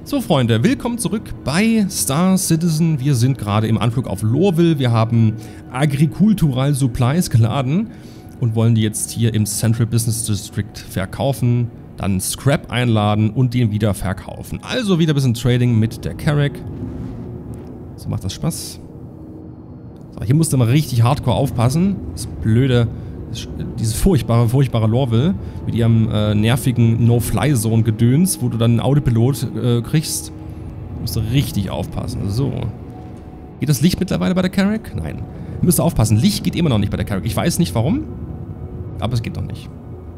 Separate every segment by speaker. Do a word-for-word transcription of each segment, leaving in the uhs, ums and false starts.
Speaker 1: So Freunde, willkommen zurück bei Star Citizen. Wir sind gerade im Anflug auf Lorville. Wir haben Agricultural Supplies geladen und wollen die jetzt hier im Central Business District verkaufen, dann Scrap einladen und den wieder verkaufen. Also wieder ein bisschen Trading mit der Carrack. So macht das Spaß. So, hier musst du mal richtig hardcore aufpassen. Das blöde, dieses furchtbare, furchtbare Lorville mit ihrem äh, nervigen No-Fly-Zone-Gedöns, wo du dann einen Autopilot äh, kriegst. Du musst richtig aufpassen. So. Geht das Licht mittlerweile bei der Carrack? Nein. Ihr müsst aufpassen. Licht geht immer noch nicht bei der Carrack. Ich weiß nicht warum, aber es geht noch nicht.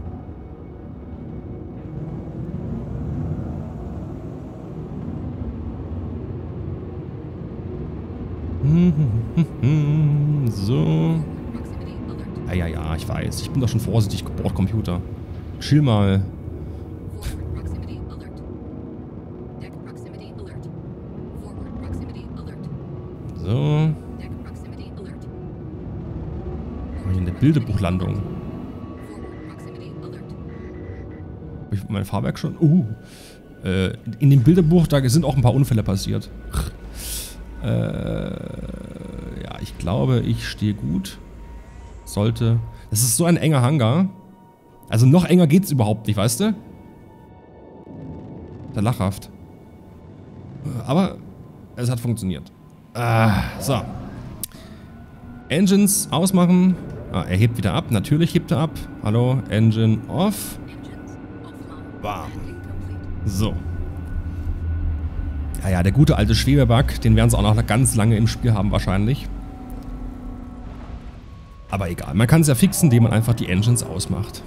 Speaker 1: So. Ja, ja, ja, ich weiß. Ich bin doch schon vorsichtig, Bordcomputer. Chill mal. So. Hier eine Bilderbuchlandung. Hab ich mein Fahrwerk schon? Uh. Äh, in dem Bilderbuch, da sind auch ein paar Unfälle passiert. Äh, ja, ich glaube, ich stehe gut. Sollte. Das ist so ein enger Hangar. Also noch enger geht's überhaupt nicht, weißt du? Der lachhaft. Aber es hat funktioniert. Ah, so. Engines ausmachen. Ah, er hebt wieder ab. Natürlich hebt er ab. Hallo, Engine off. Bam. So. Ja, ja, der gute alte Schwebebug, den werden sie auch noch ganz lange im Spiel haben wahrscheinlich. Aber egal, man kann es ja fixen, indem man einfach die Engines ausmacht.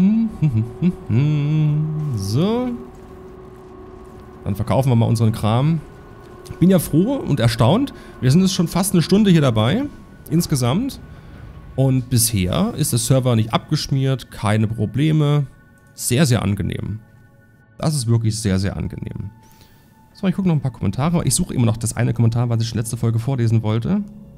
Speaker 1: So. Dann verkaufen wir mal unseren Kram. Ich bin ja froh und erstaunt. Wir sind jetzt schon fast eine Stunde hier dabei. Insgesamt. Und bisher ist der Server nicht abgeschmiert. Keine Probleme. Sehr, sehr angenehm. Das ist wirklich sehr, sehr angenehm. So, ich gucke noch ein paar Kommentare. Ich suche immer noch das eine Kommentar, was ich in letzter Folge vorlesen wollte.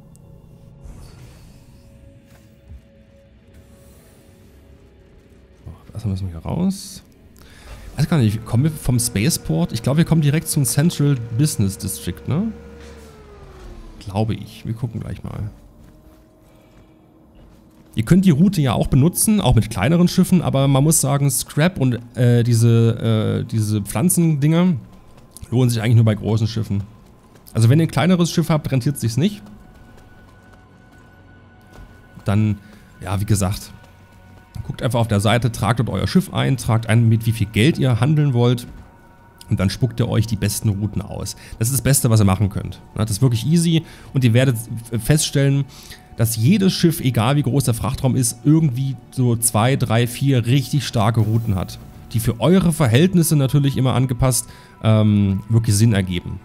Speaker 1: Erstmal müssen wir hier raus. Ich weiß gar nicht, kommen wir vom Spaceport? Ich glaube, wir kommen direkt zum Central Business District, ne? Glaube ich. Wir gucken gleich mal. Ihr könnt die Route ja auch benutzen, auch mit kleineren Schiffen, aber man muss sagen, Scrap und äh, diese, äh, diese Pflanzendinger lohnen sich eigentlich nur bei großen Schiffen. Also wenn ihr ein kleineres Schiff habt, rentiert es sich nicht. Dann, ja, wie gesagt, guckt einfach auf der Seite, tragt dort euer Schiff ein, tragt ein, mit wie viel Geld ihr handeln wollt und dann spuckt ihr euch die besten Routen aus. Das ist das Beste, was ihr machen könnt. Das ist wirklich easy und ihr werdet feststellen, dass jedes Schiff, egal wie groß der Frachtraum ist, irgendwie so zwei, drei, vier richtig starke Routen hat, die für eure Verhältnisse natürlich immer angepasst ähm, wirklich Sinn ergeben.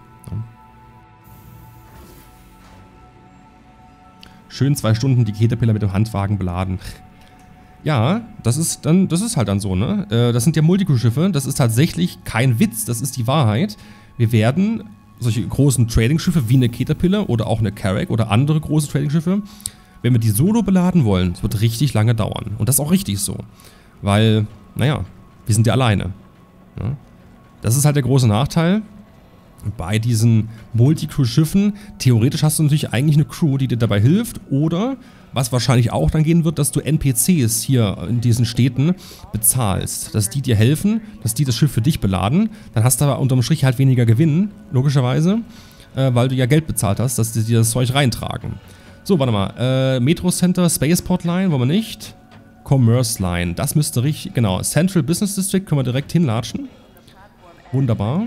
Speaker 1: Schön zwei Stunden die Caterpillar mit dem Handwagen beladen. Ja, das ist dann, das ist halt dann so, ne? Äh, das sind ja Multicrew-Schiffe, das ist tatsächlich kein Witz, das ist die Wahrheit. Wir werden solche großen Trading-Schiffe wie eine Caterpillar oder auch eine Carrack oder andere große Trading-Schiffe, wenn wir die solo beladen wollen, das wird richtig lange dauern. Und das ist auch richtig so. Weil, naja, wir sind ja alleine. Ja? Das ist halt der große Nachteil bei diesen Multicrew-Schiffen. Theoretisch hast du natürlich eigentlich eine Crew, die dir dabei hilft, oder was wahrscheinlich auch dann gehen wird, dass du N P Cs hier in diesen Städten bezahlst. Dass die dir helfen, dass die das Schiff für dich beladen. Dann hast du aber unterm Strich halt weniger Gewinn, logischerweise, äh, weil du ja Geld bezahlt hast, dass die dir das Zeug reintragen. So, warte mal. Äh, Metro Center, Spaceport Line, wollen wir nicht. Commerce Line, das müsste richtig, genau. Central Business District können wir direkt hinlatschen. Wunderbar.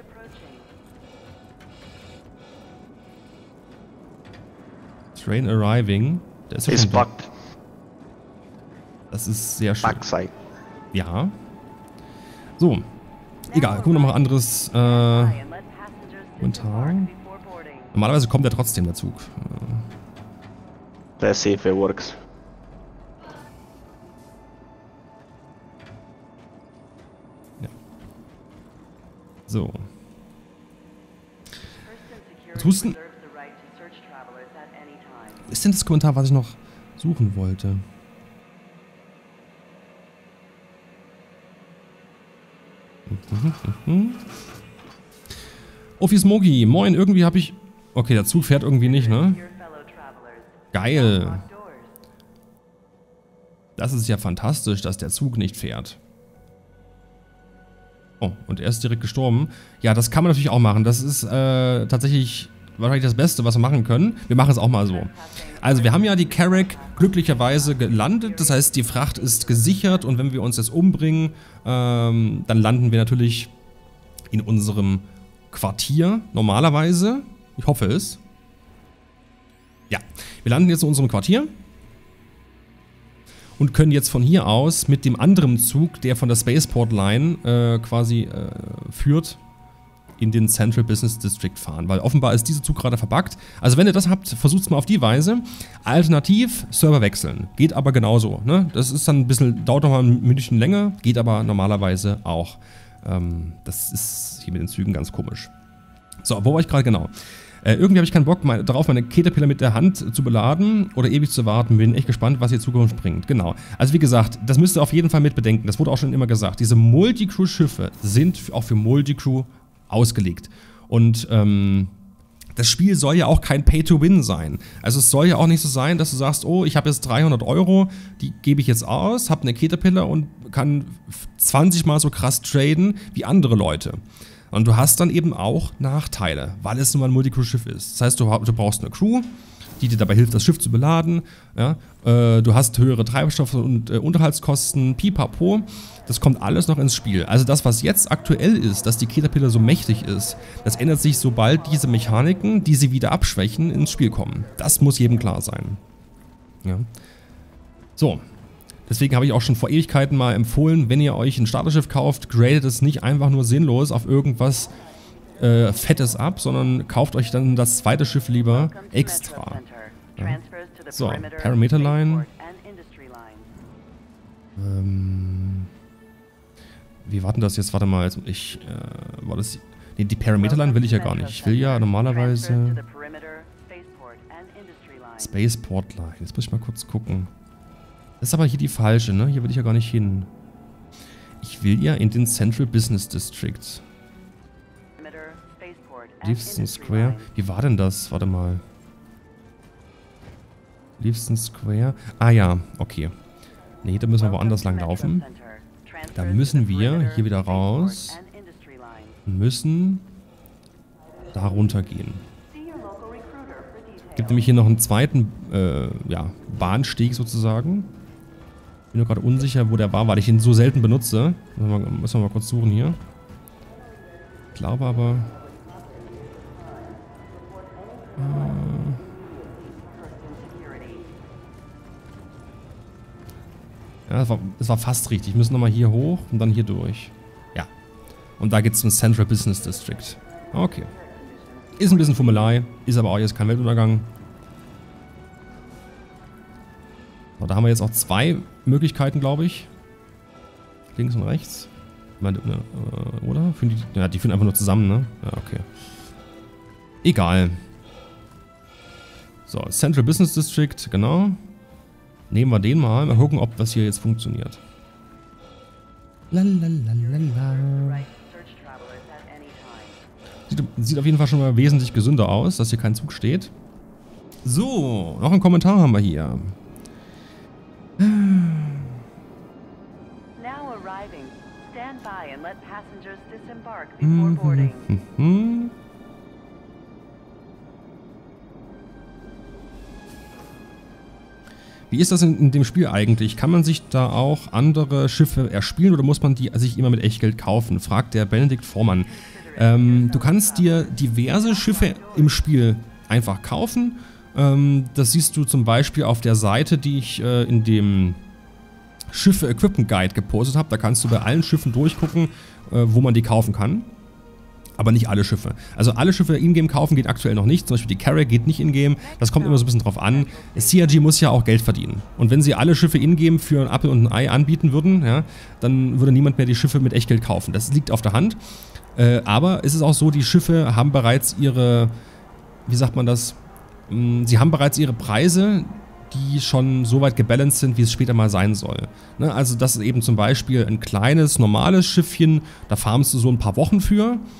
Speaker 1: Train arriving. Der ist ja
Speaker 2: Ist bugged.
Speaker 1: Das ist sehr schön.
Speaker 2: Backside.
Speaker 1: Ja. So. Egal, gucken wir noch mal anderes äh, Kommentar. Normalerweise kommt der trotzdem der Zug.
Speaker 2: Let's see if it works.
Speaker 1: Ja. So. Was husten? Was ist denn das Kommentar, was ich noch suchen wollte? Offi Smoky, moin, irgendwie habe ich... Okay, der Zug fährt irgendwie nicht, ne? Geil. Das ist ja fantastisch, dass der Zug nicht fährt. Oh, und er ist direkt gestorben. Ja, das kann man natürlich auch machen. Das ist äh, tatsächlich wahrscheinlich das Beste, was wir machen können. Wir machen es auch mal so. Also, wir haben ja die Carrack glücklicherweise gelandet. Das heißt, die Fracht ist gesichert. Und wenn wir uns jetzt umbringen, ähm, dann landen wir natürlich in unserem Quartier. Normalerweise. Ich hoffe es. Ja, wir landen jetzt in unserem Quartier. Und können jetzt von hier aus mit dem anderen Zug, der von der Spaceport Line äh, quasi äh, führt, in den Central Business District fahren. Weil offenbar ist dieser Zug gerade verbuggt. Also wenn ihr das habt, versucht es mal auf die Weise. Alternativ Server wechseln. Geht aber genauso. Ne? Das ist dann ein bisschen, dauert nochmal ein Minütchen länger, geht aber normalerweise auch. Ähm, das ist hier mit den Zügen ganz komisch. So, wo war ich gerade genau? Äh, irgendwie habe ich keinen Bock meine, darauf, meine Caterpillar mit der Hand zu beladen oder ewig zu warten. Bin echt gespannt, was die Zukunft bringt. Genau. Also wie gesagt, das müsst ihr auf jeden Fall mit bedenken. Das wurde auch schon immer gesagt. Diese Multicrew-Schiffe sind auch für Multicrew ausgelegt. Und ähm, das Spiel soll ja auch kein Pay-to-Win sein. Also es soll ja auch nicht so sein, dass du sagst, oh, ich habe jetzt dreihundert Euro, die gebe ich jetzt aus, habe eine Caterpillar und kann zwanzig Mal so krass traden wie andere Leute. Und du hast dann eben auch Nachteile, weil es nun mal ein Multicrew-Schiff ist. Das heißt, du, du brauchst eine Crew, die dir dabei hilft, das Schiff zu beladen. Ja? Äh, du hast höhere Treibstoff- und äh, Unterhaltskosten, pipapo. Das kommt alles noch ins Spiel. Also das, was jetzt aktuell ist, dass die Caterpillar so mächtig ist, das ändert sich, sobald diese Mechaniken, die sie wieder abschwächen, ins Spiel kommen. Das muss jedem klar sein. Ja. So. Deswegen habe ich auch schon vor Ewigkeiten mal empfohlen, wenn ihr euch ein Starterschiff kauft, gradet es nicht einfach nur sinnlos auf irgendwas äh, Fettes ab, sondern kauft euch dann das zweite Schiff lieber extra. Ja. So, Parameter Line. Ähm, wie war denn das jetzt? Warte mal, ich, äh, war das... Nee, die Parameter Line will ich ja gar nicht. Ich will ja normalerweise... Spaceport Line. Jetzt muss ich mal kurz gucken. Das ist aber hier die falsche, ne? Hier will ich ja gar nicht hin. Ich will ja in den Central Business District. Leavesden Square. Wie war denn das? Warte mal. Leavesden Square. Ah ja, okay. Nee, da müssen wir woanders lang laufen. Da müssen wir hier wieder raus. Und müssen da runter gehen. Gibt nämlich hier noch einen zweiten äh, ja, Bahnsteg sozusagen. Ich bin nur gerade unsicher, wo der war, weil ich ihn so selten benutze. Müssen wir, müssen wir mal kurz suchen hier. Ich glaube aber... Äh, ja, es war, es war fast richtig. Wir müssen nochmal hier hoch und dann hier durch. Ja. Und da gibt es einen Central Business District. Okay. Ist ein bisschen Fummelei, ist aber auch jetzt kein Weltuntergang. So, da haben wir jetzt auch zwei Möglichkeiten, glaube ich. Links und rechts. Ich meine, äh, oder? Führen die, ja, die führen einfach nur zusammen, ne? Ja, okay. Egal. So, Central Business District, genau. Nehmen wir den mal. Mal gucken, ob das hier jetzt funktioniert. Lalalala. Sieht, sieht auf jeden Fall schon mal wesentlich gesünder aus, dass hier kein Zug steht. So, noch einen Kommentar haben wir hier. Mhm. Wie ist das in, in dem Spiel eigentlich? Kann man sich da auch andere Schiffe erspielen oder muss man die sich immer mit Echtgeld kaufen? Fragt der Benedikt Vormann. Ähm, du kannst dir diverse Schiffe im Spiel einfach kaufen. Ähm, das siehst du zum Beispiel auf der Seite, die ich äh, in dem Schiffe Equipment Guide gepostet habe. Da kannst du bei allen Schiffen durchgucken, äh, wo man die kaufen kann. Aber nicht alle Schiffe. Also alle Schiffe in-game kaufen geht aktuell noch nicht. Zum Beispiel die Carrack geht nicht in-game. Das kommt immer so ein bisschen drauf an. C R G muss ja auch Geld verdienen. Und wenn sie alle Schiffe in-game für ein Apfel und ein Ei anbieten würden, ja, dann würde niemand mehr die Schiffe mit Echtgeld kaufen. Das liegt auf der Hand. Äh, aber es ist auch so, die Schiffe haben bereits ihre, wie sagt man das, sie haben bereits ihre Preise, die schon so weit gebalanced sind, wie es später mal sein soll. Ne? Also das ist eben zum Beispiel ein kleines, normales Schiffchen, da farmst du so ein paar Wochen für.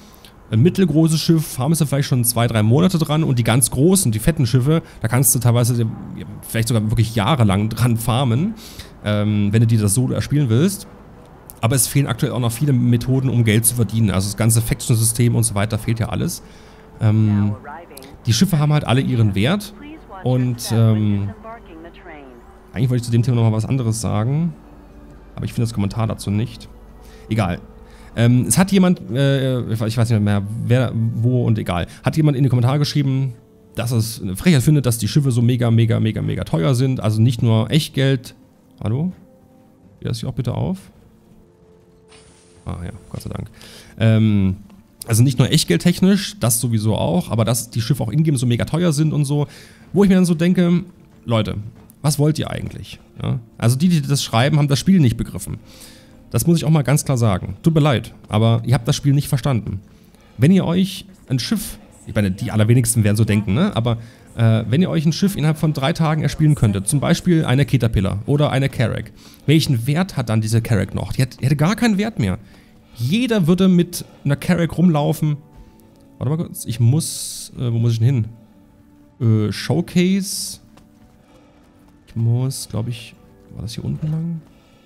Speaker 1: Ein mittelgroßes Schiff haben sie vielleicht schon zwei, drei Monate dran und die ganz großen, die fetten Schiffe, da kannst du teilweise vielleicht sogar wirklich jahrelang dran farmen, ähm, wenn du dir das so erspielen willst. Aber es fehlen aktuell auch noch viele Methoden, um Geld zu verdienen. Also das ganze Faction-System und so weiter fehlt ja alles. Ähm, die Schiffe haben halt alle ihren Wert und ähm, eigentlich wollte ich zu dem Thema nochmal was anderes sagen, aber ich finde das Kommentar dazu nicht. Egal. Ähm, es hat jemand, äh, ich weiß nicht mehr, wer, wo und egal, hat jemand in die Kommentare geschrieben, dass es eine Frechheit findet, dass die Schiffe so mega, mega, mega, mega teuer sind. Also nicht nur Echtgeld. Hallo? Geht das hier auch bitte auf? Ah ja, Gott sei Dank. Ähm, also nicht nur Echtgeldtechnisch, das sowieso auch, aber dass die Schiffe auch ingame so mega teuer sind und so. Wo ich mir dann so denke, Leute, was wollt ihr eigentlich? Ja? Also die, die das schreiben, haben das Spiel nicht begriffen. Das muss ich auch mal ganz klar sagen. Tut mir leid, aber ihr habt das Spiel nicht verstanden. Wenn ihr euch ein Schiff, ich meine, die allerwenigsten werden so denken, ne? Aber äh, wenn ihr euch ein Schiff innerhalb von drei Tagen erspielen könntet, zum Beispiel eine Caterpillar oder eine Carrack, welchen Wert hat dann diese Carrack noch? Die, hat, die hätte gar keinen Wert mehr. Jeder würde mit einer Carrack rumlaufen. Warte mal kurz, ich muss, äh, wo muss ich denn hin? Äh, Showcase. Ich muss, glaube ich, war das hier unten lang?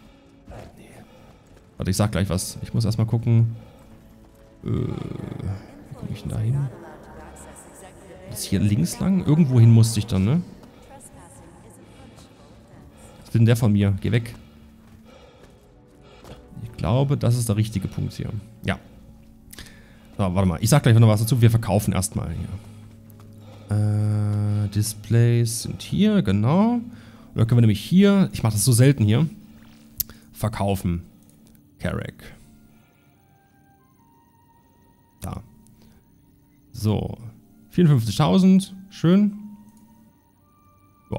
Speaker 1: Warte, ich sag gleich was. Ich muss erstmal gucken. Äh, wie komme ich denn da hin? Das ist hier links lang? Irgendwo hin musste ich dann, ne? Was will denn der von mir? Geh weg. Ich glaube, das ist der richtige Punkt hier. Ja. So, warte mal. Ich sag gleich noch was dazu. Wir verkaufen erstmal hier. Äh, Displays sind hier, genau. Oder können wir nämlich hier, ich mache das so selten hier, verkaufen. Carrack. Da. So. vierundfünfzigtausend. Schön. Ja.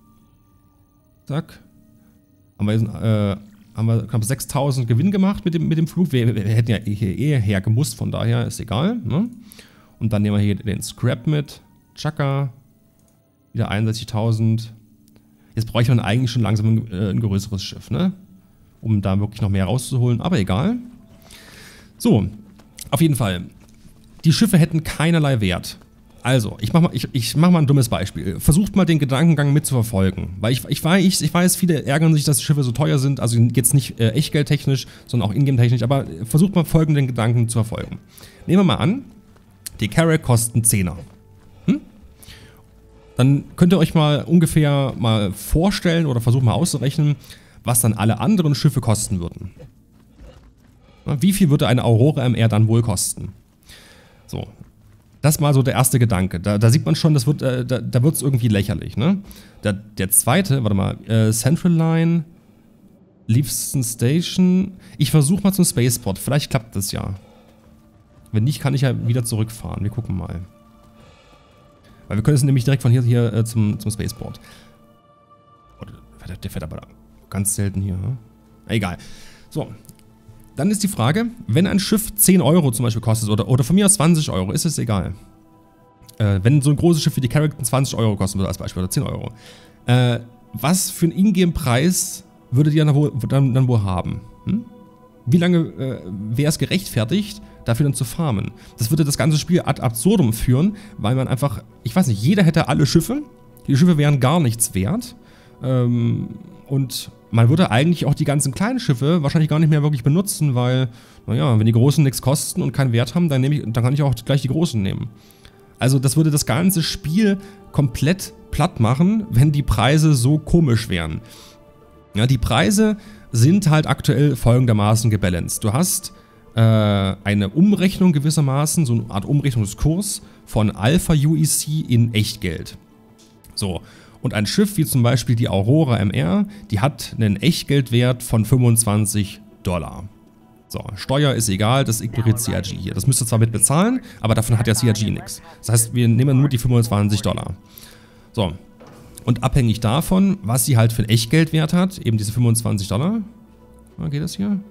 Speaker 1: Zack. Haben wir, jetzt, äh, haben wir knapp sechstausend Gewinn gemacht mit dem, mit dem Flug. Wir, wir hätten ja hier eh hergemusst, von daher ist egal. Ne? Und dann nehmen wir hier den Scrap mit. Chaka. Wieder einundsechzigtausend. Jetzt bräuchte man eigentlich schon langsam ein, äh, ein größeres Schiff, ne? Um da wirklich noch mehr rauszuholen, aber egal. So, auf jeden Fall. Die Schiffe hätten keinerlei Wert. Also, ich mache mal, ich, ich mach mal ein dummes Beispiel. Versucht mal den Gedankengang mitzuverfolgen. Weil ich, ich, weiß, ich weiß, viele ärgern sich, dass die Schiffe so teuer sind. Also jetzt nicht äh, echtgeldtechnisch, sondern auch ingame-technisch. Aber versucht mal folgenden Gedanken zu verfolgen. Nehmen wir mal an, die Carrack kosten Zehner. Hm? Dann könnt ihr euch mal ungefähr mal vorstellen oder versucht mal auszurechnen, was dann alle anderen Schiffe kosten würden. Na, wie viel würde eine Aurora M R dann wohl kosten? So, das ist mal so der erste Gedanke. Da, da sieht man schon, das wird, äh, da, da wird es irgendwie lächerlich. Ne? Der, der zweite, warte mal, äh, Central Line, Leavesden Station. Ich versuche mal zum Spaceport, vielleicht klappt das ja. Wenn nicht, kann ich ja wieder zurückfahren. Wir gucken mal. Weil wir können jetzt nämlich direkt von hier, hier äh, zum, zum Spaceport. Oh, der, der fährt aber da. Ganz selten hier. Hm? Egal. So. Dann ist die Frage, wenn ein Schiff zehn Euro zum Beispiel kostet oder, oder von mir aus zwanzig Euro, ist es egal. Äh, wenn so ein großes Schiff wie die Carrack zwanzig Euro kosten würde als Beispiel oder zehn Euro. Äh, was für einen Ingame-Preis würdet ihr dann wohl, dann, dann wohl haben? Hm? Wie lange äh, wäre es gerechtfertigt, dafür dann zu farmen? Das würde das ganze Spiel ad absurdum führen, weil man einfach, ich weiß nicht, jeder hätte alle Schiffe. Die Schiffe wären gar nichts wert. Ähm, und man würde eigentlich auch die ganzen kleinen Schiffe wahrscheinlich gar nicht mehr wirklich benutzen, weil, naja, wenn die großen nichts kosten und keinen Wert haben, dann, nehme ich, dann kann ich auch gleich die großen nehmen. Also das würde das ganze Spiel komplett platt machen, wenn die Preise so komisch wären. Ja, die Preise sind halt aktuell folgendermaßen gebalanced. Du hast äh, eine Umrechnung gewissermaßen, so eine Art Umrechnungskurs von Alpha U E C in Echtgeld. So. Und ein Schiff wie zum Beispiel die Aurora M R, die hat einen Echtgeldwert von fünfundzwanzig Dollar. So, Steuer ist egal, das ignoriert C R G hier. Das müsst ihr zwar mit bezahlen, aber davon hat ja C R G nichts. Das heißt, wir nehmen nur die fünfundzwanzig Dollar. So, und abhängig davon, was sie halt für einen Echtgeldwert hat, eben diese fünfundzwanzig Dollar. Ah, geht das hier?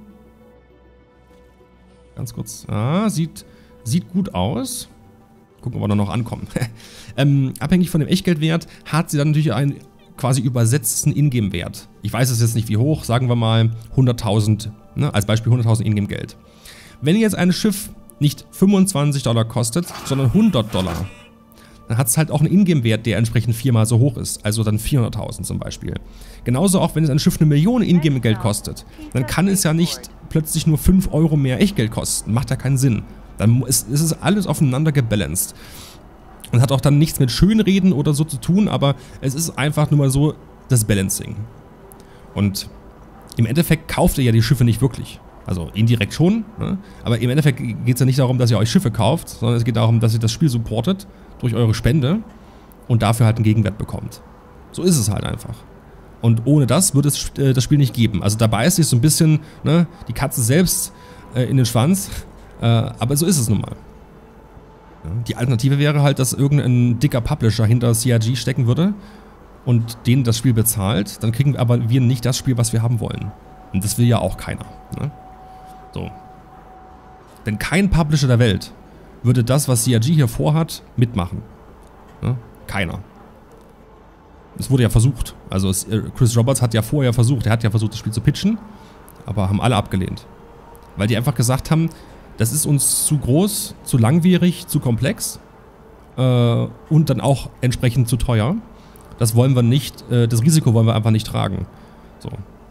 Speaker 1: Ganz kurz. Ah, sieht, sieht gut aus. Gucken, ob wir da noch ankommen. ähm, abhängig von dem Echtgeldwert hat sie dann natürlich einen quasi übersetzten Ingame-Wert. Ich weiß es jetzt nicht wie hoch, sagen wir mal hunderttausend, ne, als Beispiel hunderttausend Ingame-Geld. Wenn ihr jetzt ein Schiff nicht fünfundzwanzig Dollar kostet, sondern hundert Dollar. Dann hat es halt auch einen Ingame-Wert, der entsprechend viermal so hoch ist, also dann vierhunderttausend zum Beispiel. Genauso auch, wenn es ein Schiff eine Million Ingame-Geld kostet, dann kann es ja nicht plötzlich nur fünf Euro mehr Echtgeld kosten. Macht ja keinen Sinn. Dann ist, ist es alles aufeinander gebalanced. Und hat auch dann nichts mit Schönreden oder so zu tun, aber es ist einfach nur mal so das Balancing. Und im Endeffekt kauft ihr ja die Schiffe nicht wirklich. Also indirekt schon, ne? Aber im Endeffekt geht es ja nicht darum, dass ihr euch Schiffe kauft, sondern es geht darum, dass ihr das Spiel supportet durch eure Spende und dafür halt einen Gegenwert bekommt. So ist es halt einfach. Und ohne das würde es äh, das Spiel nicht geben. Also da beißt sich so ein bisschen, ne, die Katze selbst äh, in den Schwanz, äh, aber so ist es nun mal. Ja, die Alternative wäre halt, dass irgendein dicker Publisher hinter C R G stecken würde und denen das Spiel bezahlt, dann kriegen aber wir nicht das Spiel, was wir haben wollen. Und das will ja auch keiner. Ne? So. Denn kein Publisher der Welt würde das, was C R G hier vorhat, mitmachen. Ne? Keiner. Es wurde ja versucht. Also es, Chris Roberts hat ja vorher versucht, er hat ja versucht, das Spiel zu pitchen, aber haben alle abgelehnt. Weil die einfach gesagt haben, das ist uns zu groß, zu langwierig, zu komplex äh, und dann auch entsprechend zu teuer. Das wollen wir nicht, äh, das Risiko wollen wir einfach nicht tragen. So.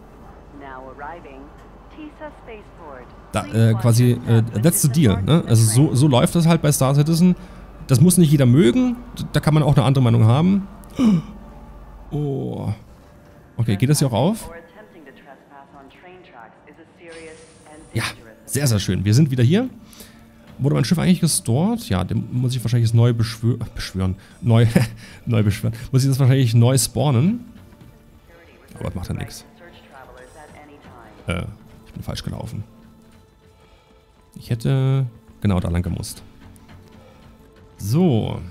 Speaker 1: Da, äh, quasi, äh, that's the deal, ne? Also so, so läuft das halt bei Star Citizen. Das muss nicht jeder mögen, da kann man auch eine andere Meinung haben. Oh. Okay, geht das hier auch auf? Ja, sehr, sehr schön. Wir sind wieder hier. Wurde mein Schiff eigentlich gestored? Ja, den muss ich wahrscheinlich neu beschwör beschwören. Neu, neu beschwören. Muss ich das wahrscheinlich neu spawnen? Aber das macht ja nichts. Äh, ich bin falsch gelaufen. Ich hätte genau da lang gemusst. So.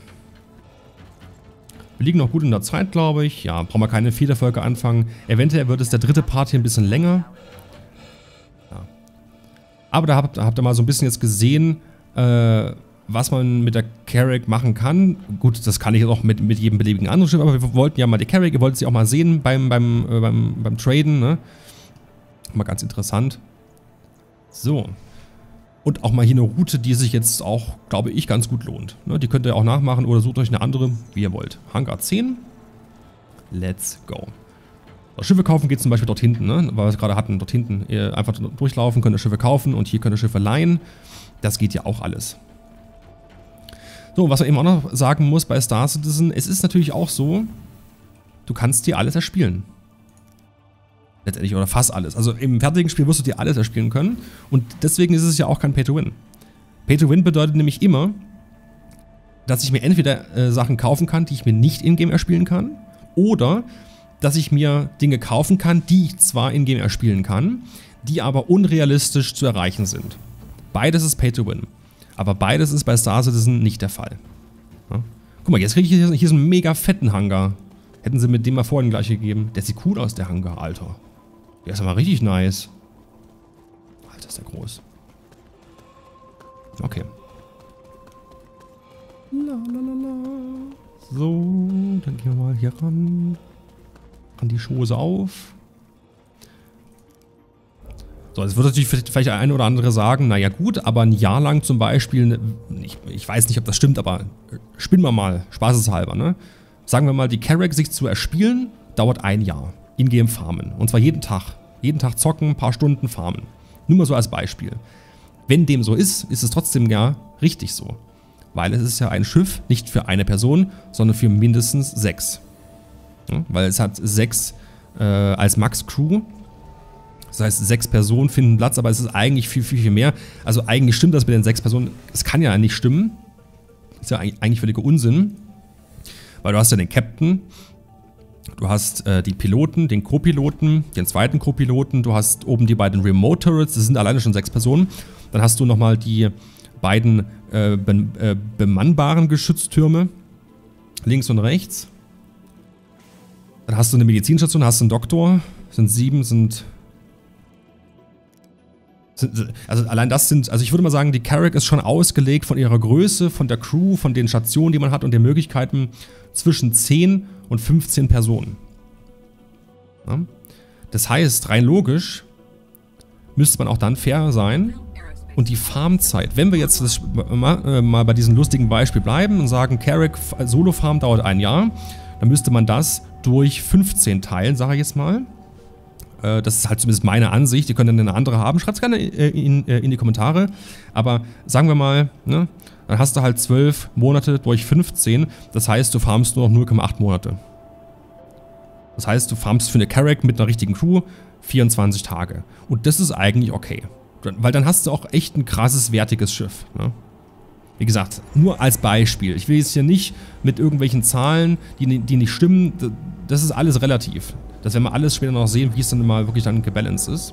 Speaker 1: Wir liegen noch gut in der Zeit, glaube ich. Ja, brauchen wir keine vierte Folge anfangen. Eventuell wird es der dritte Part hier ein bisschen länger. Ja. Aber da habt, habt ihr mal so ein bisschen jetzt gesehen, äh, was man mit der Carrack machen kann. Gut, das kann ich jetzt auch mit, mit jedem beliebigen anderen Schiff, aber wir wollten ja mal die Carrack, ihr wolltet sie auch mal sehen beim, beim, äh, beim, beim Traden, ne? Mal ganz interessant. So. Und auch mal hier eine Route, die sich jetzt auch, glaube ich, ganz gut lohnt. Ne, die könnt ihr auch nachmachen oder sucht euch eine andere, wie ihr wollt. Hangar zehn. Let's go. So, Schiffe kaufen geht zum Beispiel dort hinten, ne, weil wir es gerade hatten. Dort hinten ihr einfach durchlaufen, könnt ihr Schiffe kaufen und hier könnt ihr Schiffe leihen. Das geht ja auch alles. So, was man eben auch noch sagen muss bei Star Citizen, es ist natürlich auch so, du kannst dir alles erspielen. Letztendlich, oder fast alles. Also im fertigen Spiel wirst du dir alles erspielen können. Und deswegen ist es ja auch kein Pay-to-Win. Pay-to-Win bedeutet nämlich immer, dass ich mir entweder äh, Sachen kaufen kann, die ich mir nicht in-game erspielen kann, oder dass ich mir Dinge kaufen kann, die ich zwar in-game erspielen kann, die aber unrealistisch zu erreichen sind. Beides ist Pay-to-Win. Aber beides ist bei Star Citizen nicht der Fall. Ja? Guck mal, jetzt kriege ich hier, hier so einen mega fetten Hangar. Hätten sie mit dem mal vorhin gleich gegeben. Der sieht cool aus, der Hangar, Alter. Der ist aber richtig nice. Alter, ist der groß. Okay. Lalalala. So, dann gehen wir mal hier ran. An die Schose auf. So, jetzt wird natürlich vielleicht der eine oder andere sagen, naja gut, aber ein Jahr lang zum Beispiel, ich, ich weiß nicht, ob das stimmt, aber spinnen wir mal, spaßeshalber, ne? Sagen wir mal, die Carrack sich zu erspielen, dauert ein Jahr. In-game farmen. Und zwar jeden Tag. Jeden Tag zocken, ein paar Stunden farmen. Nur mal so als Beispiel. Wenn dem so ist, ist es trotzdem ja richtig so. Weil es ist ja ein Schiff nicht für eine Person, sondern für mindestens sechs. Ja, weil es hat sechs äh, als Max-Crew. Das heißt, sechs Personen finden Platz, aber es ist eigentlich viel, viel, viel mehr. Also eigentlich stimmt das mit den sechs Personen. Es kann ja nicht stimmen. Ist ja eigentlich völliger Unsinn. Weil du hast ja den Captain, du hast äh, die Piloten, den Co-Piloten, den zweiten Co-Piloten, du hast oben die beiden Remote Turrets, das sind alleine schon sechs Personen. Dann hast du nochmal die beiden äh, be äh, bemannbaren Geschütztürme, links und rechts. Dann hast du eine Medizinstation, hast einen Doktor, sind sieben, sind... Also allein das sind, also ich würde mal sagen, die Carrack ist schon ausgelegt von ihrer Größe, von der Crew, von den Stationen, die man hat und den Möglichkeiten zwischen zehn und fünfzehn Personen. Ja? Das heißt, rein logisch müsste man auch dann fair sein Und die Farmzeit, wenn wir jetzt das, äh, mal bei diesem lustigen Beispiel bleiben und sagen, Carrack Solo-Farm dauert ein Jahr, dann müsste man das durch fünfzehn teilen, sage ich jetzt mal. Äh, das ist halt zumindest meine Ansicht. Ihr könnt dann eine andere haben. Schreibt es gerne äh, in, äh, in die Kommentare. Aber sagen wir mal, ne, dann hast du halt zwölf Monate durch fünfzehn. Das heißt, du farmst nur noch null Komma acht Monate. Das heißt, du farmst für eine Carrack mit einer richtigen Crew vierundzwanzig Tage. Und das ist eigentlich okay. Weil dann hast du auch echt ein krasses, wertiges Schiff. Ne? Wie gesagt, nur als Beispiel. Ich will jetzt hier nicht mit irgendwelchen Zahlen, die, die nicht stimmen. Das ist alles relativ. Das werden wir alles später noch sehen, wie es dann mal wirklich dann gebalanced ist.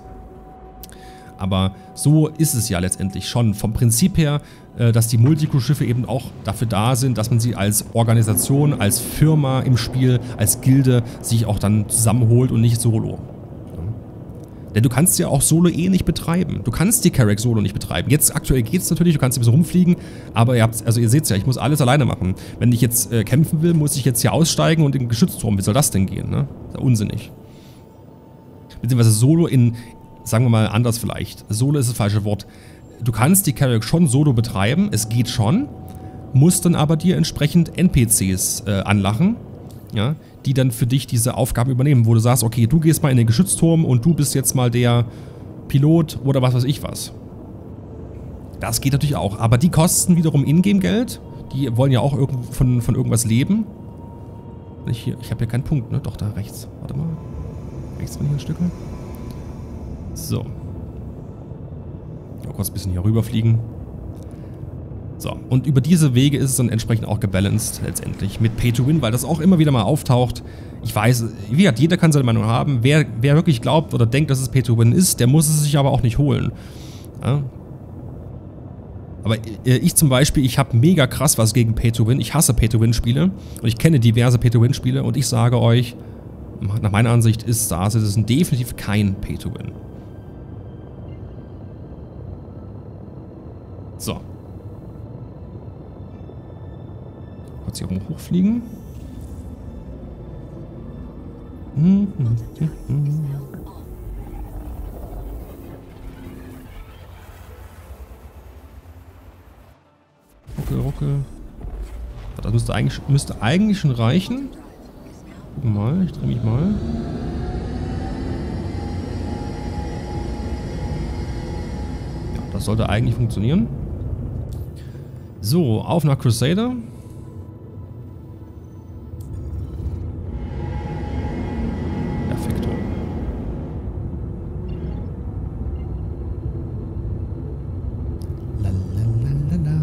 Speaker 1: Aber so ist es ja letztendlich schon. Vom Prinzip her, dass die Multicrew-Schiffe eben auch dafür da sind, dass man sie als Organisation, als Firma im Spiel, als Gilde sich auch dann zusammenholt und nicht solo. Denn du kannst ja auch Solo eh nicht betreiben. Du kannst die Carrack Solo nicht betreiben. Jetzt aktuell geht es natürlich, du kannst ein bisschen rumfliegen, aber ihr habt, also ihr seht es ja, ich muss alles alleine machen. Wenn ich jetzt äh, kämpfen will, muss ich jetzt hier aussteigen und in den Geschützturm. Wie soll das denn gehen, ne? Das ist ja unsinnig. Beziehungsweise Solo in, sagen wir mal anders vielleicht. Solo ist das falsche Wort. Du kannst die Carrack schon Solo betreiben, es geht schon, musst dann aber dir entsprechend N P Cs äh, anlachen, ja, die dann für dich diese Aufgaben übernehmen, wo du sagst, okay, du gehst mal in den Geschützturm und du bist jetzt mal der Pilot oder was weiß ich was. Das geht natürlich auch, aber die kosten wiederum Ingame-Geld, die wollen ja auch irgend von, von irgendwas leben. Ich, hier, ich habe ja keinen Punkt, ne? Doch, da rechts. Warte mal. Rechts bin ich ein Stück. So. Mal kurz ein bisschen hier rüberfliegen. So, und über diese Wege ist es dann entsprechend auch gebalanced letztendlich mit Pay to Win, weil das auch immer wieder mal auftaucht. Ich weiß, wie gesagt, jeder kann seine Meinung haben. Wer, wer wirklich glaubt oder denkt, dass es Pay to Win ist, der muss es sich aber auch nicht holen. Ja? Aber ich zum Beispiel, ich habe mega krass was gegen Pay to Win. Ich hasse Pay to Win Spiele und ich kenne diverse Pay to Win Spiele und ich sage euch, nach meiner Ansicht ist Star Citizen definitiv kein Pay to Win. So. Kurz hier oben hochfliegen. Hm, hm, hm, hm. Ruckel, ruckel. Das müsste eigentlich, müsste eigentlich schon reichen. Gucken wir mal, ich drehe mich mal. Ja, das sollte eigentlich funktionieren. So, auf nach Crusader. Perfekto. Lalalala.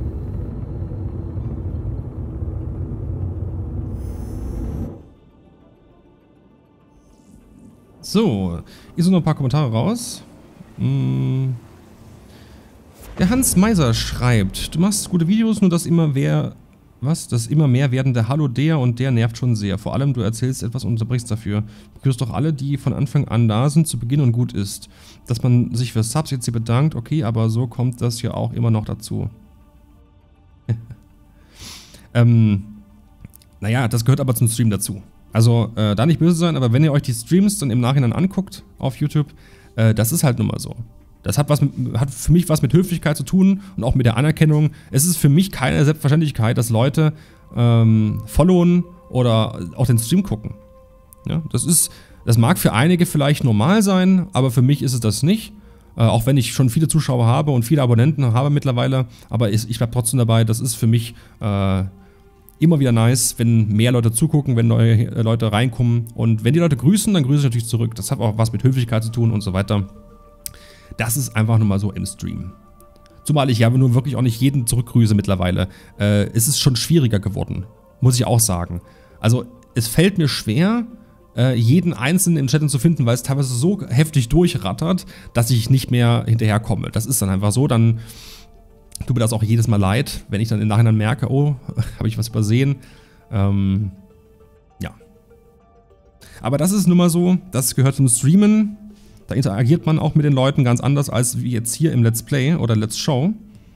Speaker 1: So, hier sind noch ein paar Kommentare raus. Hm. Der Hans Meiser schreibt, du machst gute Videos, nur dass immer wer, was, das immer mehr werdende Hallo der und der nervt schon sehr. Vor allem, du erzählst etwas und unterbrichst dafür. Du grüßt doch alle, die von Anfang an da sind, zu Beginn und gut ist. Dass man sich für Subs jetzt hier bedankt, okay, aber so kommt das ja auch immer noch dazu. ähm, naja, das gehört aber zum Stream dazu. Also, äh, da nicht böse sein, aber wenn ihr euch die Streams dann im Nachhinein anguckt auf YouTube, äh, das ist halt nun mal so. Das hat, was mit, hat für mich was mit Höflichkeit zu tun und auch mit der Anerkennung. Es ist für mich keine Selbstverständlichkeit, dass Leute ähm, followen oder auch den Stream gucken. Ja, das ist, das mag für einige vielleicht normal sein, aber für mich ist es das nicht. Äh, auch wenn ich schon viele Zuschauer habe und viele Abonnenten habe mittlerweile, aber ich, ich bleibe trotzdem dabei, das ist für mich äh, immer wieder nice, wenn mehr Leute zugucken, wenn neue Leute reinkommen. Und wenn die Leute grüßen, dann grüße ich natürlich zurück. Das hat auch was mit Höflichkeit zu tun und so weiter. Das ist einfach nur mal so im Stream. Zumal ich ja nur wirklich auch nicht jeden zurückgrüße mittlerweile. Äh, es ist schon schwieriger geworden, muss ich auch sagen. Also es fällt mir schwer, äh, jeden Einzelnen im Chat zu finden, weil es teilweise so heftig durchrattert, dass ich nicht mehr hinterherkomme. Das ist dann einfach so, dann tut mir das auch jedes Mal leid, wenn ich dann im Nachhinein merke, oh, habe ich was übersehen. Ähm, ja. Aber das ist nun mal so, das gehört zum Streamen. Da interagiert man auch mit den Leuten ganz anders als wie jetzt hier im Let's Play oder Let's Show.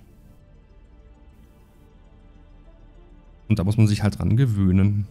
Speaker 1: Und da muss man sich halt dran gewöhnen.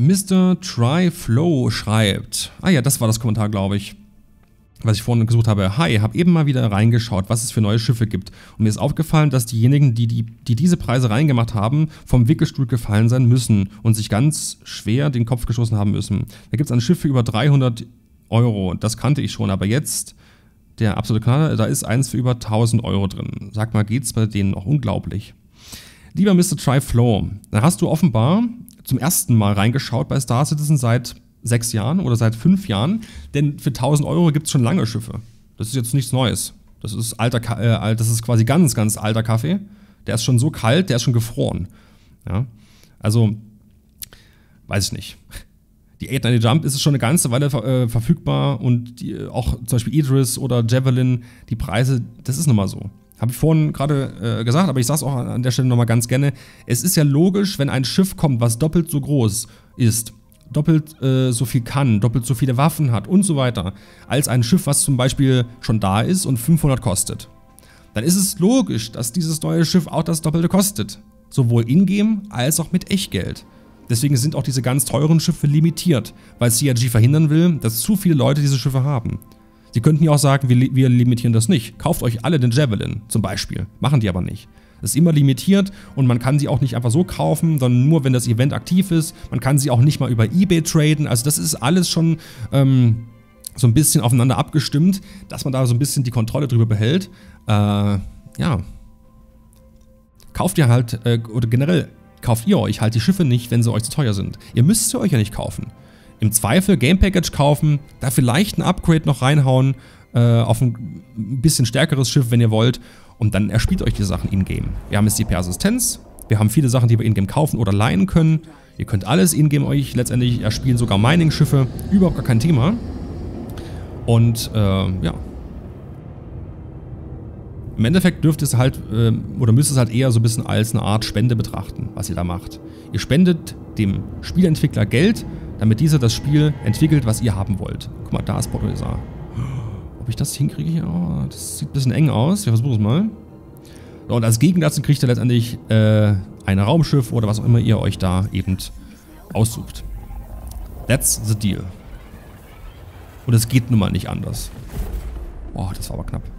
Speaker 1: Mister Tryflow schreibt, ah ja, das war das Kommentar, glaube ich, was ich vorhin gesucht habe. Hi, habe eben mal wieder reingeschaut, was es für neue Schiffe gibt. Und mir ist aufgefallen, dass diejenigen, die, die, die diese Preise reingemacht haben, vom Wickelstuhl gefallen sein müssen und sich ganz schwer den Kopf gestoßen haben müssen. Da gibt es ein Schiff für über dreihundert Euro. Das kannte ich schon, aber jetzt, der absolute Knaller, da ist eins für über tausend Euro drin. Sag mal, geht's bei denen noch unglaublich? Lieber Mister Tryflow, da hast du offenbar zum ersten Mal reingeschaut bei Star Citizen seit sechs Jahren oder seit fünf Jahren, denn für tausend Euro gibt es schon lange Schiffe. Das ist jetzt nichts Neues. Das ist, alter, äh, das ist quasi ganz, ganz alter Kaffee. Der ist schon so kalt, der ist schon gefroren. Ja? Also, weiß ich nicht. Die acht neunzig Jump ist schon eine ganze Weile äh, verfügbar und die, auch zum Beispiel Idris oder Javelin, die Preise, das ist nun mal so. Habe ich vorhin gerade äh, gesagt, aber ich sage es auch an der Stelle nochmal ganz gerne. Es ist ja logisch, wenn ein Schiff kommt, was doppelt so groß ist, doppelt äh, so viel kann, doppelt so viele Waffen hat und so weiter, als ein Schiff, was zum Beispiel schon da ist und fünfhundert kostet. Dann ist es logisch, dass dieses neue Schiff auch das Doppelte kostet. Sowohl in-game als auch mit Echtgeld. Deswegen sind auch diese ganz teuren Schiffe limitiert, weil C I G verhindern will, dass zu viele Leute diese Schiffe haben. Sie könnten ja auch sagen, wir, wir limitieren das nicht. Kauft euch alle den Javelin zum Beispiel. Machen die aber nicht. Das ist immer limitiert und man kann sie auch nicht einfach so kaufen, sondern nur, wenn das Event aktiv ist. Man kann sie auch nicht mal über eBay traden. Also das ist alles schon ähm, so ein bisschen aufeinander abgestimmt, dass man da so ein bisschen die Kontrolle drüber behält. Äh, ja. Kauft ihr halt, äh, oder generell, kauft ihr euch halt die Schiffe nicht, wenn sie euch zu teuer sind. Ihr müsst sie euch ja nicht kaufen. Im Zweifel Game Package kaufen, da vielleicht ein Upgrade noch reinhauen, äh, auf ein bisschen stärkeres Schiff, wenn ihr wollt. Und dann erspielt euch die Sachen in-game. Wir haben jetzt die per Assistenz, wir haben viele Sachen, die wir in-game kaufen oder leihen können. Ihr könnt alles in-game euch letztendlich erspielen, sogar Mining-Schiffe, überhaupt gar kein Thema. Und äh, ja. Im Endeffekt dürft ihr es halt, äh, oder müsst es halt eher so ein bisschen als eine Art Spende betrachten, was ihr da macht. Ihr spendet dem Spielentwickler Geld, damit dieser das Spiel entwickelt, was ihr haben wollt. Guck mal, da ist Port Olisar. Ob ich das hinkriege hier? Oh, das sieht ein bisschen eng aus. Wir versuchen es mal. So, und als Gegensatz kriegt ihr letztendlich äh, ein Raumschiff oder was auch immer ihr euch da eben aussucht. That's the deal. Und es geht nun mal nicht anders. Boah, das war aber knapp.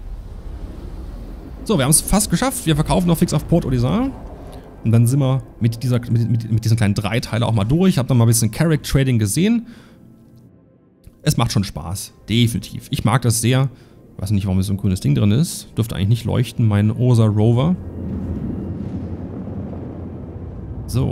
Speaker 1: So, wir haben es fast geschafft. Wir verkaufen noch fix auf Port Olisar. Und dann sind wir mit, dieser, mit, mit, mit diesen kleinen Dreiteiler auch mal durch. Ich habe dann mal ein bisschen Character Trading gesehen. Es macht schon Spaß. Definitiv. Ich mag das sehr. Ich weiß nicht, warum hier so ein grünes Ding drin ist. Dürfte eigentlich nicht leuchten. Mein Ursa Rover. So.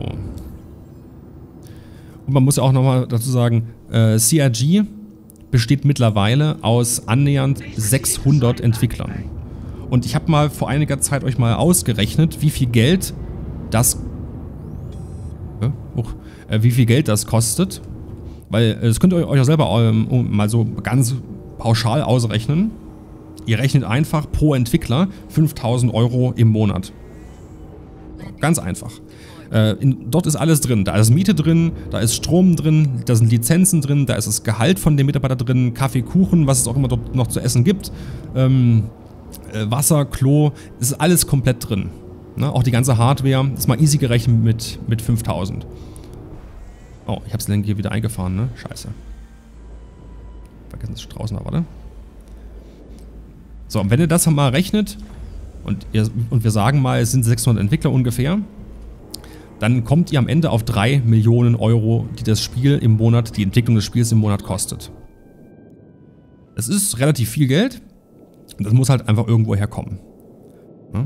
Speaker 1: Und man muss ja auch nochmal dazu sagen, äh, C I G besteht mittlerweile aus annähernd sechshundert Entwicklern. Und ich habe mal vor einiger Zeit euch mal ausgerechnet, wie viel Geld das, äh, oh, äh, wie viel Geld das kostet. Weil, das könnt ihr euch auch selber ähm, mal so ganz pauschal ausrechnen. Ihr rechnet einfach pro Entwickler fünftausend Euro im Monat. Ganz einfach. Äh, in, dort ist alles drin. Da ist Miete drin, da ist Strom drin, da sind Lizenzen drin, da ist das Gehalt von dem Mitarbeiter drin, Kaffee, Kuchen, was es auch immer dort noch zu essen gibt. Ähm, äh, Wasser, Klo, ist alles komplett drin. Ne? Auch die ganze Hardware ist mal easy gerechnet mit, mit fünftausend. Oh, ich hab's hier wieder eingefahren, ne? Scheiße. Vergessen, dass ich draußen war, warte. So, und wenn ihr das mal rechnet und, ihr, und wir sagen mal, es sind sechshundert Entwickler ungefähr, dann kommt ihr am Ende auf drei Millionen Euro, die das Spiel im Monat, die Entwicklung des Spiels im Monat kostet. Das ist relativ viel Geld und das muss halt einfach irgendwo herkommen. Ne?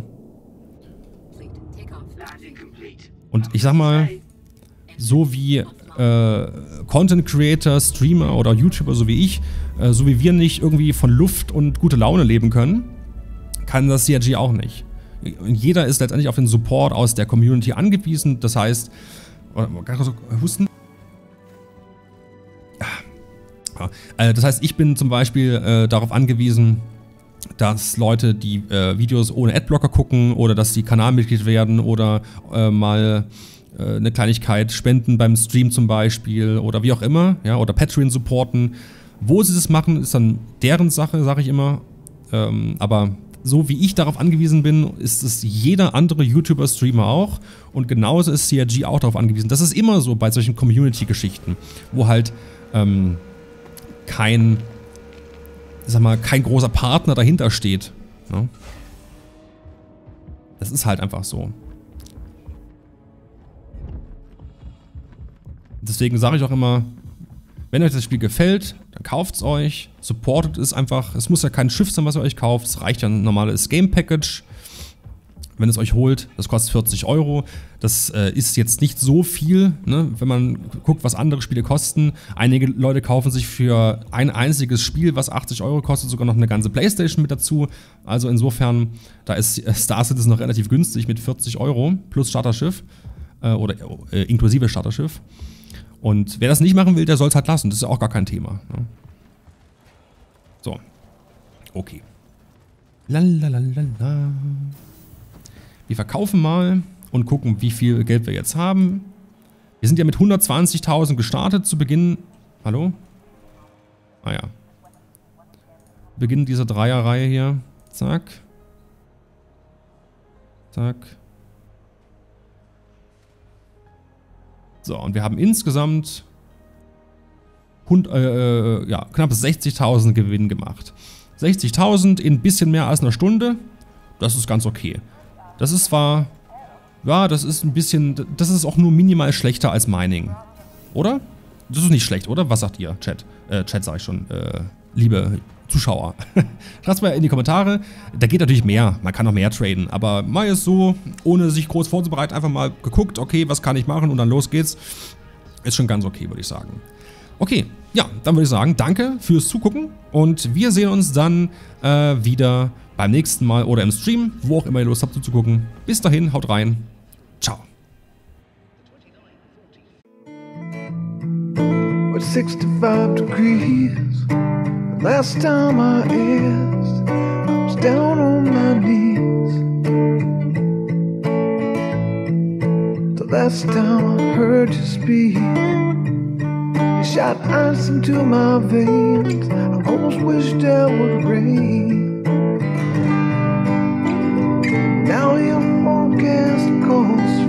Speaker 1: Und ich sag mal, so wie äh, Content Creator, Streamer oder YouTuber, so wie ich, äh, so wie wir nicht irgendwie von Luft und gute Laune leben können, kann das C I G auch nicht. Jeder ist letztendlich auf den Support aus der Community angewiesen, das heißt, ganz kurz husten. Ja, das heißt, ich bin zum Beispiel äh, darauf angewiesen, dass Leute die äh, Videos ohne Adblocker gucken oder dass sie Kanalmitglied werden oder äh, mal äh, eine Kleinigkeit spenden beim Stream zum Beispiel oder wie auch immer, ja, oder Patreon supporten. Wo sie das machen, ist dann deren Sache, sage ich immer. Ähm, aber so wie ich darauf angewiesen bin, ist es jeder andere YouTuber-Streamer auch. Und genauso ist C R G auch darauf angewiesen. Das ist immer so bei solchen Community-Geschichten, wo halt ähm, kein, sag mal, kein großer Partner dahinter steht. Ne? Das ist halt einfach so. Deswegen sage ich auch immer, wenn euch das Spiel gefällt, dann kauft es euch, supportet es einfach. Es muss ja kein Schiff sein, was ihr euch kauft. Es reicht ja ein normales Game Package. Wenn es euch holt, das kostet vierzig Euro. Das äh, ist jetzt nicht so viel, ne? Wenn man guckt, was andere Spiele kosten. Einige Leute kaufen sich für ein einziges Spiel, was achtzig Euro kostet, sogar noch eine ganze Playstation mit dazu. Also insofern, da ist Star Citizen noch relativ günstig mit vierzig Euro plus Starterschiff äh, oder äh, inklusive Starterschiff. Und wer das nicht machen will, der soll es halt lassen. Das ist ja auch gar kein Thema. Ne? So. Okay. Lalalala. Wir verkaufen mal und gucken, wie viel Geld wir jetzt haben. Wir sind ja mit hundertzwanzigtausend gestartet zu Beginn. Hallo? Ah ja. Beginn dieser Dreierreihe hier. Zack. Zack. So, und wir haben insgesamt hund, äh, ja, knapp sechzigtausend Gewinn gemacht. sechzigtausend in ein bisschen mehr als einer Stunde. Das ist ganz okay. Das ist zwar, ja, das ist ein bisschen, das ist auch nur minimal schlechter als Mining. Oder? Das ist nicht schlecht, oder? Was sagt ihr, Chat? Äh, Chat sag ich schon, äh, liebe Zuschauer. Schreibt mal in die Kommentare. Da geht natürlich mehr, man kann noch mehr traden. Aber mal ist so, ohne sich groß vorzubereiten, einfach mal geguckt, okay, was kann ich machen und dann los geht's. Ist schon ganz okay, würde ich sagen. Okay, ja, dann würde ich sagen, danke fürs Zugucken und wir sehen uns dann äh, wieder beim nächsten Mal oder im Stream, wo auch immer ihr Lust habt zuzugucken. Bis dahin, haut rein. Ciao.
Speaker 2: sixty-five degrees. Last time I asked, I was down on my knees. The last time I heard you speak, you shot ice into my veins. I almost wished it would rain. Now your forecast calls